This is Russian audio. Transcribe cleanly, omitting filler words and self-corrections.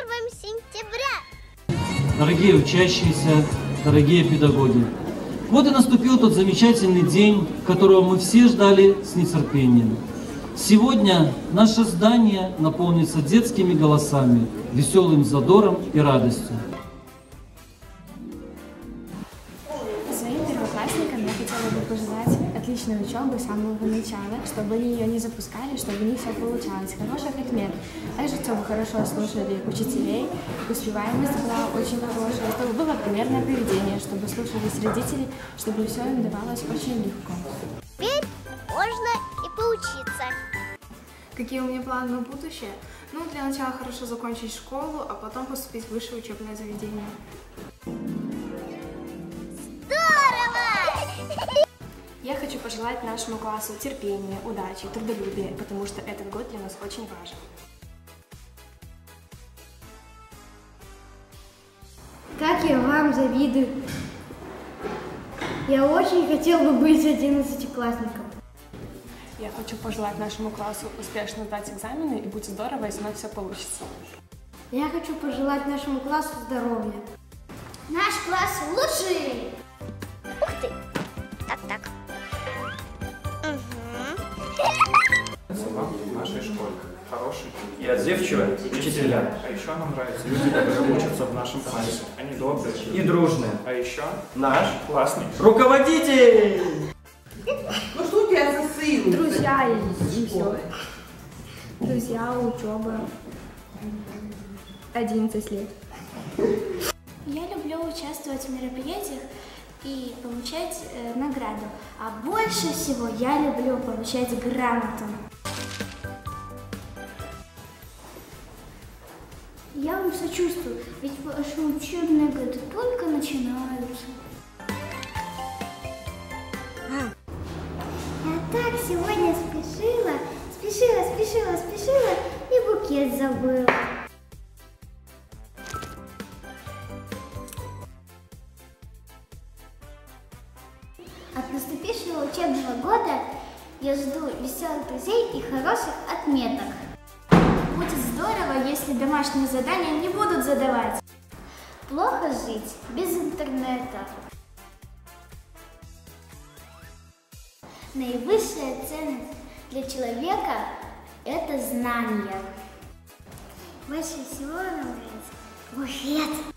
сентября! Дорогие учащиеся, дорогие педагоги, вот и наступил тот замечательный день, которого мы все ждали с нетерпением. Сегодня наше здание наполнится детскими голосами, веселым задором и радостью. Своим первоклассникам я хотела бы пожелать отличной учебы с самого начала, чтобы они ее не запускали, чтобы у них все получалось, хороших отмет. Также, чтобы хорошо слушали учителей, успеваемость была очень хорошая, чтобы было примерное поведение, чтобы слушались родителей, чтобы все им давалось очень легко. Теперь можно и поучиться. Какие у меня планы на будущее? Ну, для начала хорошо закончить школу, а потом поступить в высшее учебное заведение. Я хочу пожелать нашему классу терпения, удачи, трудолюбия, потому что этот год для нас очень важен. Как я вам завидую. Я очень хотел бы быть 11-классником. Я хочу пожелать нашему классу успешно сдать экзамены, и будет здорово, если у нас все получится. Я хочу пожелать нашему классу здоровья. Наш класс лучший! Ух ты! Так. Вам в нашей школе хорошие и отзывчивые учителя. А еще нам нравятся люди, которые учатся в нашем классе. Они добрые И дружные. А еще Наш классный руководитель! Ну что у тебя за сын? Друзья и все. Друзья, учеба. 11 лет. Я люблю участвовать в мероприятиях и получать награду. А больше всего я люблю получать грамоту. Я вам сочувствую, ведь ваши учебные годы только начинаются. Я так сегодня спешила и букет забыла. От наступившего учебного года я жду веселых друзей и хороших отметок. Будет здорово, если домашние задания не будут задавать. Плохо жить без интернета. Наивысшая ценность для человека – это знание. Больше всего нравится буфет.